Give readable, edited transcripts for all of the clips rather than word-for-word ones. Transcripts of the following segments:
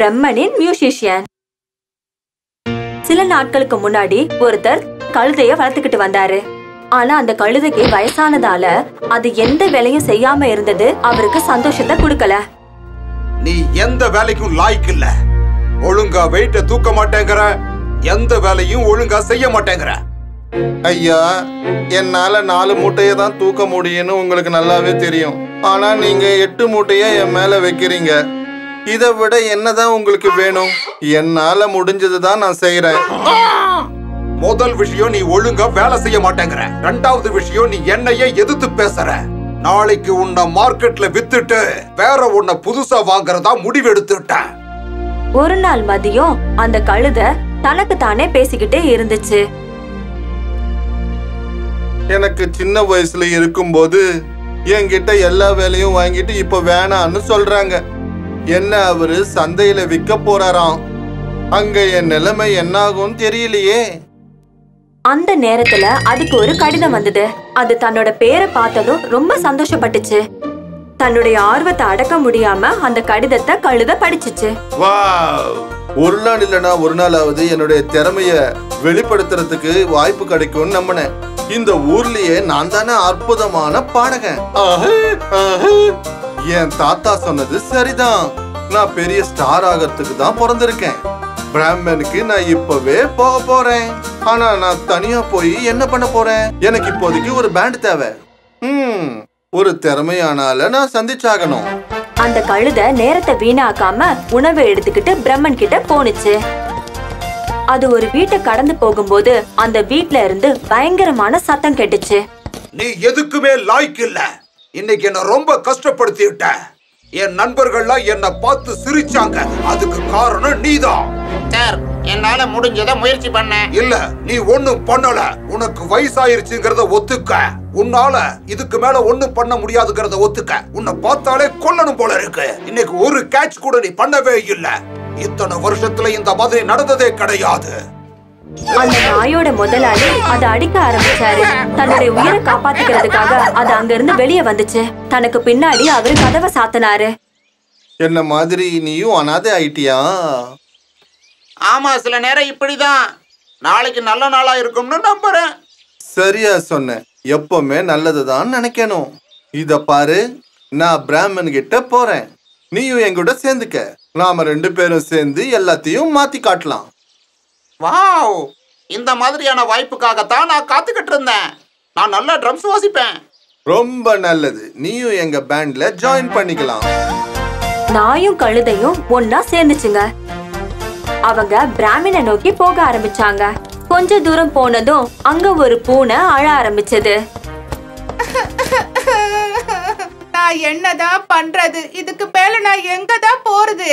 பிரம்மனின் மியூசிஷியன். சில நாட்களுக்கு முன்னாடி ஒருத்தர் கழுதைய வளர்த்துக்கிட்டு வந்தாரு. ஆனா அந்த கழுதைக்கு வயசானதால அது எந்த வேலையும் செய்யாம இருந்தது அவருக்கு சந்தோஷத்தை கொடுக்கல. நீ எந்த வேலைக்கும் லாய்க்கு இல்ல, ஒழுங்கா வெயிட்ட தூக்க மாட்டேங்கிற, எந்த வேலையும் ஒழுங்கா செய்ய மாட்டேங்கிற. ஐயா, என்னால 4 மூட்டையை தான் தூக்க முடியும்னு உங்களுக்கு நல்லாவே தெரியும். ஆனா நீங்க 8 மூட்டையை என் மேல வைக்கிறீங்க. இதை விட என்னதான் உங்களுக்கு வேணும்? என்னால முடிஞ்சதுதான் நான் செய்யறேன். முதல் விஷயம் நீ ஒழுங்கா வேலை செய்ய மாட்டேங்கிற. 2வது விஷயம் நீ என்னையே எதிர்த்து பேசுற. நாளைக்கு உன்னை மார்க்கெட்ல வித்துட்டு வேற உன்னை புதுசா வாங்குறதா முடிவெடுத்துட்டேன். ஒரு நாள் மதியம் அந்த கழுதை தனக்கு தானே பேசிக்கிட்டே இருந்துச்சு. எனக்கு சின்ன வயசுல இருக்கும்போது என்கிட்ட எல்லா வேலையும் வாங்கிட்டு இப்ப வேணான்னு சொல்றாங்க. என்ன அவரு சந்தையில விற்க போறாராம். அங்க என் நிலைமை என்ன ஆகும் தெரியலையே. அந்த நேரத்துல அதுக்கு ஒரு கடிதம் வந்தது. அது தன்னோட பேரை பார்த்ததும் ரொம்ப சந்தோஷப்பட்டுச்சு. தன்னுடைய ஆர்வத்தை அடக்க முடியாம அந்த கடிதத்தை கழுதை படிச்சுச்சு. ஒரு நாள் இல்லனா ஒரு நாளாவது என்னுடைய திறமைய வெளிப்படுத்துறதுக்கு வாய்ப்பு கிடைக்கும்னு நம்பினேன். இந்த ஊர்லயே நான் தானே அற்புதமான பாடகன். என் தாத்தா சொன்னது சரிதான். நான் பெரிய ஸ்டார் ஆகிறதுக்கு தான் பிறந்திருக்கேன். பிராமனுக்கு நான் இப்பவே போக போறேன். ஆனா நான் தனியா போய் என்ன பண்ண போறேன்? எனக்கு இப்போதைக்கு ஒரு பேண்ட் தேவை. ஒரு திறமையானால நான் சந்திச்சாகணும். அந்த கழுதை நேரத்தை வீணாக்காம உணவை எடுத்துக்கிட்டு பிரம்மன் கிட்ட போனுச்சு. அது ஒரு வீட்டை கடந்து போகும்போது அந்த வீட்ல இருந்து பயங்கரமான சத்தம் கேட்டுச்சு. நீ எதுக்குமே லாய்க்கு இல்ல. இன்னைக்கு என்ன ரொம்ப கஷ்டப்படுத்திட்ட. என் நண்பர்கள்லாம் என்ன பார்த்து சிரிச்சாங்க. அதுக்கு காரணம் நீதான். சார், என்னால முடிஞ்சத முயற்சி பண்ண. இல்ல, நீ ஒண்ணும் பண்ணல. உனக்கு வயசாயிருச்சுங்கறத ஒத்துக்க. உன்னால இதுக்கு மேல ஒண்ணும் பண்ண முடியாதுங்கறத ஒத்துக்க. உன்னை பார்த்தாலே கொல்லணும் போல இருக்கு. இன்னைக்கு ஒரு கேட்ச் கூட நீ பண்ணவே இல்ல. இத்தனை வருஷத்துல இந்த மாதிரி நடந்ததே கிடையாது. அந்த நாயோட முதலாளி அதை அடிக்க ஆரம்பிச்சாரு. தன்னுடைய உயிரை காப்பாத்திக்கிறதுக்காக அது அங்க இருந்து வெளியே வந்துச்சு. தனக்கு பின்னாடி அவரு கதவை சாத்தினாரு. என்ன மாதிரி நீயும் அனாதை ஆயிட்டியா? ஆமா, சில நேரம் இப்படிதான். நாளைக்கு நல்ல நாளா இருக்கும்னு நம்புறேன். சரியா சொன்ன. எப்பவுமே நல்லதுதான் நினைக்கணும். இத பாரு, நான் பிராமன் கிட்ட போறேன். நீயும் எங்கூட சேர்ந்துக்க. நாம 2 பேரும் சேர்ந்து எல்லாத்தையும் மாத்தி காட்டலாம். வாவ், இந்த மாதிரியான வாய்ப்புக்காகத்தான் நான் காத்துக்கிட்டு இருந்தேன். நான் நல்லா ட்ரம்ஸ் வாசிப்பேன். ரொம்ப நல்லது. நீயும் எங்க பேண்ட்ல ஜாயின் பண்ணிக்கலாம். நாயும் கழுதையும் ஒன்னா சேர்ந்துச்சுங்க. அவங்க பிராமணனை நோக்கி போக ஆரம்பிச்சாங்க. கொஞ்ச தூரம் போனதும் அங்க ஒரு பூனை அழ ஆரம்பிச்சது. நான் என்னதான் பண்றது? இதுக்கு மேல நான் எங்கதான் போறது?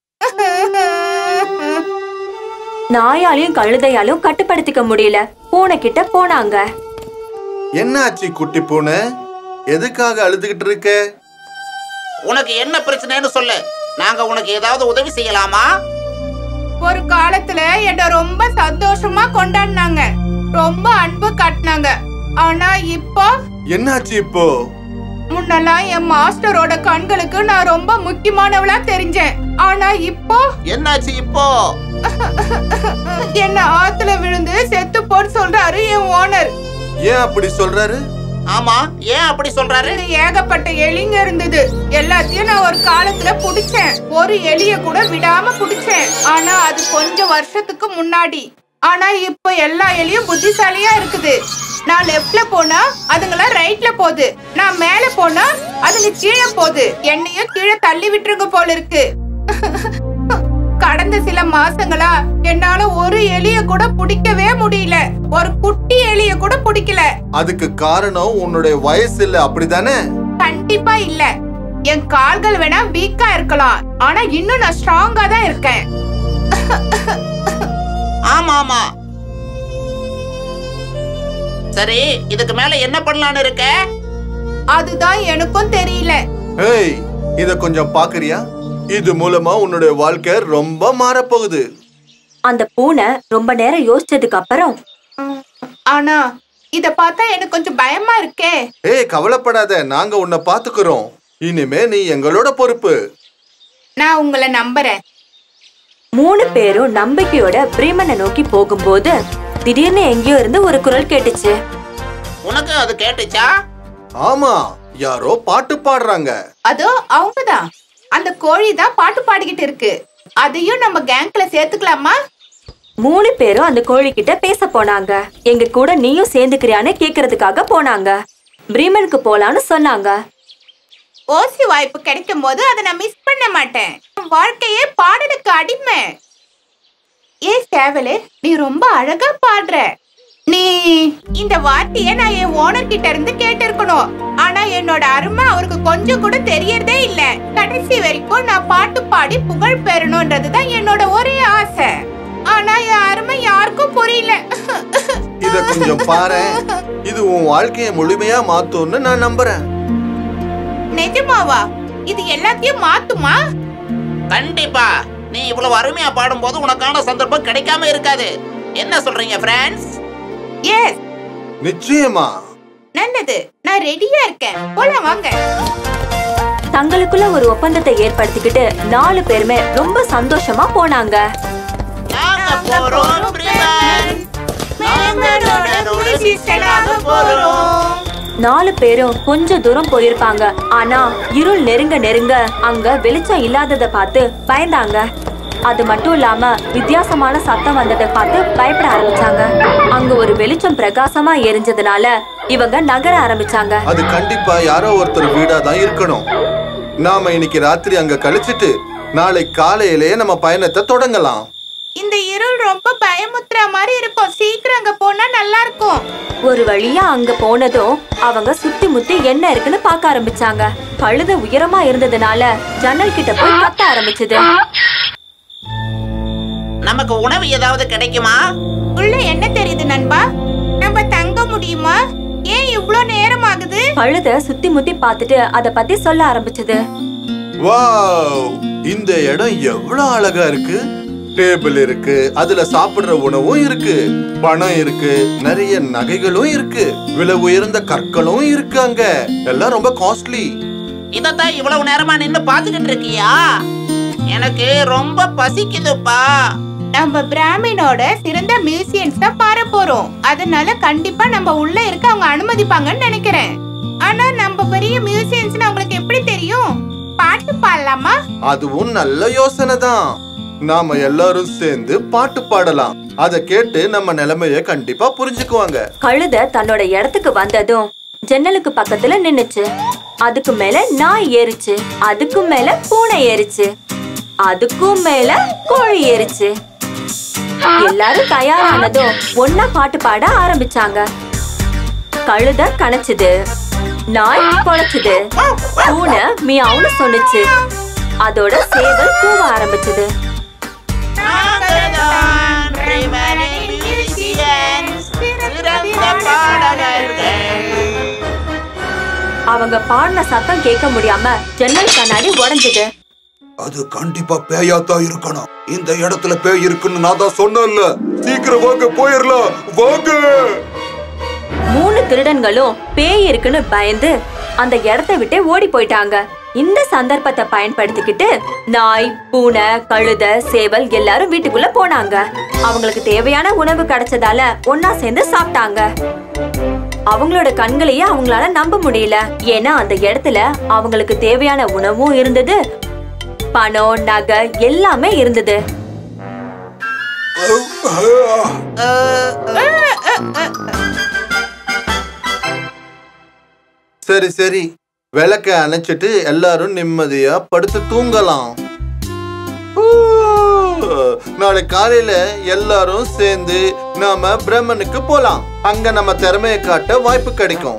நாயாலையும் கழுதையாலும் கட்டுப்படுத்திக்க முடியல. பூனை கிட்ட போனாங்க. என்னாச்சு குட்டி பூனை? எதுக்காக அழுதுகிட்டு இருக்க? உனக்கு என்ன பிரச்சனைன்னு சொல்லு. நாங்க உனக்கு ஏதாவது உதவி செய்யலாமா? ஒரு காலத்துல என்ன ரொம்ப சந்தோஷமா கொண்டாடினாங்க, ரொம்ப அன்பு காட்டினாங்க. ஆனா இப்போ என்னாச்சு? இப்போ முன்னெல்லாம் என் மாஸ்டரோட கண்களுக்கு நான் ரொம்ப முக்கியமானவளா தெரிஞ்சேன். ஆனா இப்போ என்னாச்சு? இப்போ என்ன ஆத்துல விழுந்து செத்து போன்னு சொல்றாரு என் ஓனர். ஏன் அப்படி சொல்றாரு? ஆமா, ஏன் அப்படி சொல்றாரு? ஏகப்பட்ட எலிங்க இருந்தது. எல்லாத்தையும் நான் ஒரு காலத்துல புடிச்சேன். ஒரு எலிய கூட விடாம புடிச்சேன். ஆனா அது கொஞ்சம் வருஷத்துக்கு முன்னாடி. ஆனா இப்ப எல்லா எலியும் புத்திசாலியா இருக்குது. நான் லெஃப்ட்ல போனா அதுங்களாம் ரைட்ல போகுது. நான் மேல போனா அதுங்க கீழே போகுது. என்னையும் கீழே தள்ளி விட்டுருங்க போல இருக்கு. கடந்த சில மாசங்களா என்னால ஒரு எலிய கூட பிடிக்கவே முடியல. ஒரு குட்டி எலிய கூட பிடிக்கல. அதுக்கு காரணம் உன்னுடைய வயசு இல்ல, அப்படிதானே? கண்டிப்பா இல்ல. என் கால்கள் வேணா வீக்கா இருக்கலாம், ஆனா இன்னும் நான் ஸ்ட்ராங்கா தான் இருக்கேன். ஆமா ஆமா. சரி, இதுக்கு மேல என்ன பண்ணலாம்னு இருக்க? அதுதான் எனக்கும் தெரியல. ஏய், இத கொஞ்சம் பாக்குறியா? இது மூலமா உன்னுடைய வாழ்க்கை ரொம்ப மாறப்போகுது. அந்த பூனை ரொம்ப நேரம் யோசிச்சதுக்கு அப்புறம், ஆனா இத பார்த்தா எனக்கு கொஞ்சம் பயமா இருக்கே. ஏய், கவலைப்படாத, நாங்க உன்னை பாத்துக்கிறோம். இனிமே நீ எங்களோட பொறுப்பு. நான் உங்களை நம்புறேன். 3 பேரும் நம்பிக்கையோட பிரீமனை நோக்கி போகும்போது திடீர்னு எங்கேயோ இருந்து ஒரு குரல் கேட்டுச்சு. உனக்கு அது கேட்டுச்சா? ஆமா, யாரோ பாட்டு பாடுறாங்க. அதோ அவங்கதான். அந்த கோழி தான் பாட்டு பாடிக்கிட்டு இருக்கு. அதையும் நம்ம கேங்க்ல சேர்த்துக்கலாமா? 3 பேரும் அந்த கோழி கிட்ட பேச போனாங்க. எங்க கூட நீயும் சேர்ந்துக்கிறியான்னு கேக்குறதுக்காக போனாங்க. பிரீமனுக்கு போலான்னு சொன்னாங்க. ஓசி வாய்ப்பு கிடைக்கும் போது அதை நான் மிஸ் பண்ண மாட்டேன். வாழ்க்கையே பாடலுக்கு அடிமை. ஏ சேவலே, நீ ரொம்ப அழகா பாடுற. நீ இந்த வார்த்தைய நான் என் ஓனர் கிட்ட இருந்து கேட்டு இருக்கணும். ஆனா என்னோட அருமை அவருக்கு கொஞ்சம் கூட தெரியறதே இல்ல. கடைசி வரைக்கும் நான் பாட்டு பாடி புகழ் பெறணும்ன்றதுதான் என்னோட ஒரே ஆசை. ஆனா என் அருமை யாருக்கும் புரியல. இத கொஞ்சம் பாரு. இது உன் வாழ்க்கையை முழுமையா மாத்தும்னு நான் நம்புறேன். நிஜமாவா? இது எல்லாத்தையும் மாத்துமா? கண்டிப்பா. நீ இவ்வளவு அருமையா பாடும்போது உனக்கான சந்தர்ப்பம் கிடைக்காம இருக்காது. என்ன சொல்றீங்க ஃப்ரெண்ட்ஸ்? எஸ், நிச்சயமா. நல்லது. நான் ரெடியா இருக்கேன். போலாம் வாங்க. தங்களுக்குள்ள ஒரு ஒப்பந்தத்தை ஏற்படுத்திக்கிட்டு 4 பேருமே ரொம்ப சந்தோஷமா போனாங்க. நாங்க போறோம் பிரீமன். நாங்க சிஸ்டராக போறோம். 4 பேரும் கொஞ்சம் தூரம் போயிருப்பாங்க. ஆனா இருள் நெருங்க நெருங்க அங்க வெளிச்சம் இல்லாததை பார்த்து பயந்தாங்க. அது மட்டும் இல்லாம வித்தியாசமான சத்தம் வந்ததை பார்த்து பயப்பட ஆரம்பிச்சாங்க. அங்க ஒரு வெளிச்சம் பிரகாசமா எரிஞ்சதுனால இவங்க நகர ஆரம்பிச்சாங்க. அது கண்டிப்பா யாரோ ஒருத்தர் வீடா தான் இருக்கணும். நாம இன்னைக்கு ராத்திரி அங்க கழிச்சிட்டு நாளை காலையிலேயே நம்ம பயணத்தை தொடங்கலாம். இந்த இருள் ரொம்ப பயமுத்துற மாதிரி இருக்கும். சீக்கிரம் அங்க போனா நல்லா இருக்கும். ஒரு வழியா அங்க போனதும் அவங்க சுத்தி முத்தி என்ன இருக்குன்னு பார்க்க ஆரம்பிச்சாங்க. கழுதை உயரமா இருந்ததுனால ஜன்னல் கிட்ட போய் கத்த ஆரம்பிச்சது. நமக்கு உணவு ஏதாவது கிடைக்குமா? உள்ள என்ன தெரியுது நண்பா? நம்ம தங்க முடியுமா? ஏன் இவ்ளோ நேரம் ஆகுது? கழுதை சுத்தி முத்தி பார்த்துட்டு அத பத்தி சொல்ல ஆரம்பிச்சது. வாவ், இந்த இடம் எவ்வளவு அழகா இருக்கு. டேபிள் இருக்கு, அதுல சாப்பிடுற உணவும் இருக்கு, பணம் இருக்கு, நிறைய நகைகளும் இருக்கு, விலை உயர்ந்த கற்களும் இருக்கு. அங்க எல்லாம் ரொம்ப காஸ்ட்லி. இதத்தான் இவ்வளவு நேரமா நின்னு பாத்துக்கிட்டு இருக்கியா? எனக்கு ரொம்ப பசிக்குதுப்பா. நம்ம பிராமினோட சிறந்த மியூசியம்ஸ் தான் பார போறோம். அதனால கண்டிப்பா நம்ம உள்ள இருக்க அவங்க அனுமதிப்பாங்கன்னு நினைக்கிறேன். ஆனா நம்ம பெரிய மியூசியம்ஸ்னு உங்களுக்கு எப்படி தெரியும்? பாட்டு பாடலாமா? அதுவும் நல்ல யோசனை தான். நாம எல்லாரும் சேர்ந்து பாட்டு பாடலாம். அத கேட்டு நம்ம நிலைமைய கண்டிப்பா புரிஞ்சுக்குவாங்க. கழுதை தன்னோட இடத்துக்கு வந்ததும் ஜன்னலுக்கு பக்கத்துல நின்னுச்சு. அதுக்கு மேல நாய் ஏறிச்சு, அதுக்கும் மேல பூனை ஏறிச்சு, அதுக்கும் மேல கோழி ஏறிச்சு. எல்லாரும் தயாரானதும் ஒன்னா பாட்டு பாட ஆரம்பிச்சாங்க. கழுதை கணச்சுது, நாய் குலைச்சுது, பூனை மியாவுன்னு சொன்னுச்சு, அதோட சேவல் கூவ ஆரம்பிச்சது. அவங்க பாடின சத்தம் கேட்க முடியாம ஜன்னல் கண்ணாடி உடைஞ்சது. அது கண்டிப்பா பேயாத்தான் இருக்கணும். இந்த இடத்துல பேய் இருக்குன்னு நான் தான் சொன்னேன்ல. சீக்கிரம் வாங்க, போயிரலாம் வாங்க. 3 திருடன்களும் பேய் இருக்குன்னு பயந்து அந்த இடத்தை விட்டு ஓடி போயிட்டாங்க. இந்த சந்தர்ப்பத்தை பயன்படுத்திக்கிட்டு நாய், பூனை, கழுதை, சேவல் எல்லாரும் வீட்டுக்குள்ள போனாங்க. அவங்களுக்கு தேவையான உணவு கிடைச்சதால ஒன்னா சேர்ந்து சாப்பிட்டாங்க. அவங்களோட கண்களையே அவங்களால நம்ப முடியல. ஏன்னா அந்த இடத்துல அவங்களுக்கு தேவையான உணவும் இருந்தது, பணம், நகை எல்லாமே இருந்தது. சரி சரி, விளக்க அணைச்சிட்டு எல்லாரும் நிம்மதியா படுத்து தூங்கலாம். நாளை காலையில எல்லாரும் சேர்ந்து நாம பிரம்மனுக்கு போலாம். அங்க நம்ம திறமையை காட்ட வாய்ப்பு கிடைக்கும்.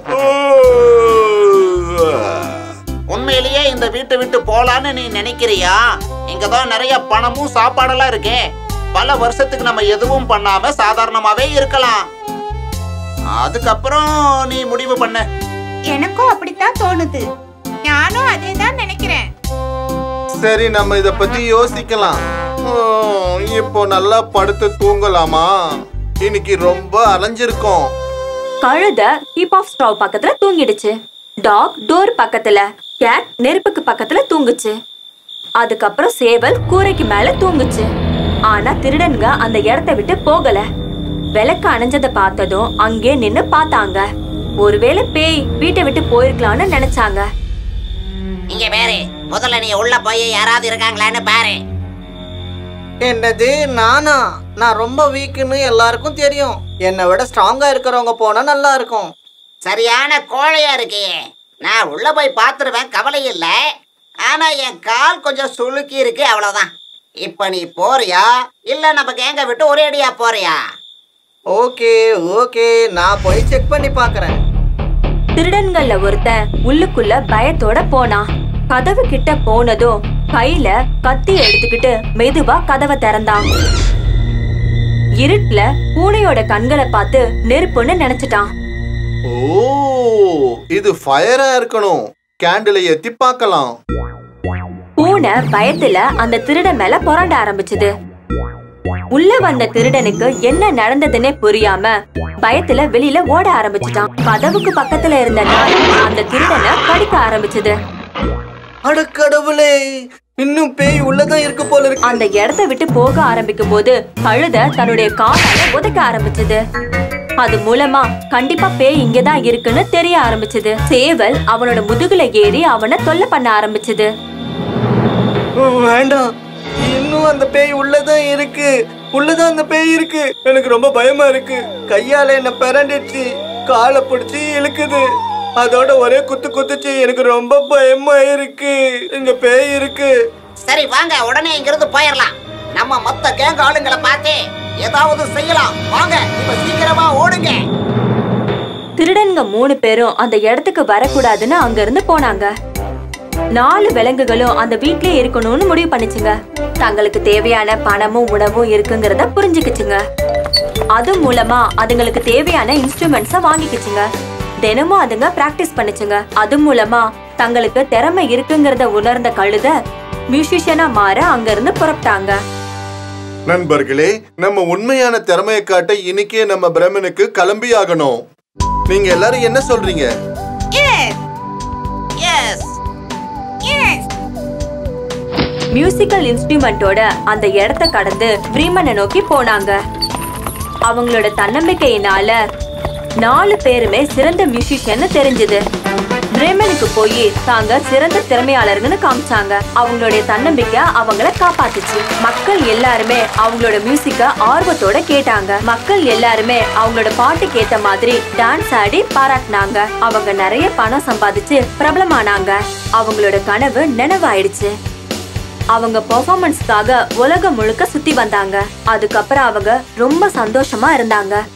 உண்மையிலேயே இந்த வீட்டை விட்டு போலான்னு நீ நினைக்கிறியா? இங்கதான் நிறைய பணமும் சாப்பாடெல்லாம் இருக்கே. பல வருஷத்துக்கு நம்ம எதுவும் பண்ணாம சாதாரணமாவே இருக்கலாம். அதுக்கப்புறம் நீ முடிவு பண்ண. எனக்கும் அப்படித்தான் தோணுது. நானும் அதே தான் நினைக்கிறேன். சரி, நம்ம இத பத்தி யோசிக்கலாம். இப்போ நல்லா படுத்து தூங்கலாமா? இன்னைக்கு ரொம்ப அலைஞ்சிருக்கோம். கழுதை ஹீப் ஆஃப் ஸ்ட்ரவ் பக்கத்துல தூங்கிடுச்சு. டாக் டோர் பக்கத்துல, கேட் நெருப்புக்கு பக்கத்துல தூங்குச்சு. அதுக்கப்புறம் சேவல் கூரைக்கு மேல தூங்குச்சு. ஆனா திருடன்க அந்த இடத்த விட்டு போகல. விளக்கு அணைஞ்சத பார்த்ததும் அங்கே நின்னு பார்த்தாங்க. ஒருவேளை பேய் வீட்டை விட்டு போயிருக்கலாம்னு நினைச்சாங்க. இங்க பாரு, முதல்ல நீ உள்ள போய் யாராவது இருக்காங்களான்னு பாரு. என்னது நானா? நான் ரொம்ப வீக்குன்னு எல்லாருக்கும் தெரியும். என்னை விட ஸ்ட்ராங்கா இருக்கிறவங்க போனா நல்லா இருக்கும். சரியான கோழையா இருக்கே. நான் உள்ள போய் பார்த்துருவேன், கவலை இல்ல. ஆனா என் கால் கொஞ்சம் சுளுக்கி இருக்கு, அவ்வளவுதான். இப்ப நீ போறியா இல்ல நம்ம கேங்க விட்டு ஒரே அடியா போறியா? ஓகே ஓகே, நான் போய் செக் பண்ணி பாக்குறேன். திருடன்கள்ல ஒருத்தன் உள்ளுக்குள்ள பயத்தோட போனான். கதவு கிட்ட போனதும் கையில கத்தி எடுத்துக்கிட்டு மெதுவா கதவை திறந்தான். இருட்டுல பூனையோட கண்களை பார்த்து நெருப்புன்னு நினைச்சிட்டான். ஓ, இது ஃபயரா இருக்கணும். கேண்டிலை ஏத்தி பார்க்கலாம். பூனை பயத்துல அந்த திருடன் மேல புரண்ட ஆரம்பிச்சது. உள்ள வந்த திருடனுக்கு என்ன நடந்ததுன்னே புரியாம பயத்துல வெளியில ஓட ஆரம்பிச்சுட்டான். கதவுக்கு பக்கத்துல இருந்த நாய் அந்த திருடனை கடிக்க ஆரம்பிச்சது. அடக்கடவுளே, இன்னும் பேய் உள்ளதான் இருக்கு போல இருக்கு. அந்த இடத்த விட்டு போக ஆரம்பிக்கும் போது கழுத தன்னுடைய காலால உதைக்க ஆரம்பிச்சது. அது மூலமா கண்டிப்பா பேய் இங்கதான் இருக்குன்னு தெரிய ஆரம்பிச்சது. சேவல் அவனோட முதுகுல ஏறி அவனை தொல்லை பண்ண ஆரம்பிச்சது. வேண்டாம், இன்னும் அந்த பேய் உள்ளதான் இருக்கு. உள்ளதான் அந்த பேய் இருக்கு. எனக்கு ரொம்ப பயமா இருக்கு. கையால என்ன பிறண்டிடுச்சு, காலை பிடிச்சி இழுக்குது. அதோட ஒரே குத்து குத்துச்சு. எனக்கு ரொம்ப பயமா இருக்கு. இங்க பேய் இருக்கு. சரி வாங்க, உடனே இங்கிருந்து போயிடலாம். நம்ம மொத்த கேங்க ஆளுங்களை பார்த்து ஏதாவது செய்யலாம். வாங்க, இப்ப சீக்கிரமா ஓடுங்க. திருடன்க 3 பேரும் அந்த இடத்துக்கு வரக்கூடாதுன்னு அங்க இருந்து போனாங்க. 4 விலங்குகளும் அந்த வீட்லயே இருக்கணும்னு முடிவு பண்ணிச்சுங்க. தங்களுக்கு தேவையான பணமும் உணவும் இருக்குங்கிறத புரிஞ்சுக்கிச்சுங்க. அது மூலமா அதுங்களுக்கு தேவையான இன்ஸ்ட்ருமெண்ட்ஸ வாங்கிக்கிச்சுங்க. தினமும் அதுங்க பிராக்டிஸ் பண்ணுச்சுங்க. அது மூலமா தங்களுக்கு திறமை இருக்குங்கிறத உணர்ந்த கழுத மியூசிஷியனா மாற அங்க இருந்து புறப்பட்டாங்க. நண்பர்களே, நம்ம உண்மையான திறமையை காட்ட இன்னைக்கே நம்ம பிரம்மனுக்கு கிளம்பி ஆகணும். நீங்க எல்லாரும் என்ன சொல்றீங்க? மியூசிக்கல் இன்ஸ்ட்ருமெண்டோட அந்த இடத்தை கடந்து பிரீமனை நோக்கி போனாங்க. அவங்களோட தன்னம்பிக்கையினால 4 பேருமே சிறந்த மியூசிஷியன் தெரிஞ்சது. பிரேமனுக்கு போய் தாங்க சிறந்த திறமையாளர்கள்னு காமிச்சாங்க. அவங்களுடைய தன்னம்பிக்கை அவங்கள காப்பாத்துச்சு. மக்கள் எல்லாருமே அவங்களோட மியூசிக்க ஆர்வத்தோட கேட்டாங்க. மக்கள் எல்லாருமே அவங்களோட பாட்டுக்கு ஏத்த மாதிரி டான்ஸ் ஆடி பாராட்டினாங்க. அவங்க நிறைய பணம் சம்பாதிச்சு பிரபலமானாங்க. அவங்களோட கனவு நினைவாயிடுச்சு. அவங்க பெர்ஃபார்மன்ஸ்க்காக உலகம் முழுக்க சுத்தி வந்தாங்க. அதுக்கப்புறம் அவங்க ரொம்ப சந்தோஷமா இருந்தாங்க.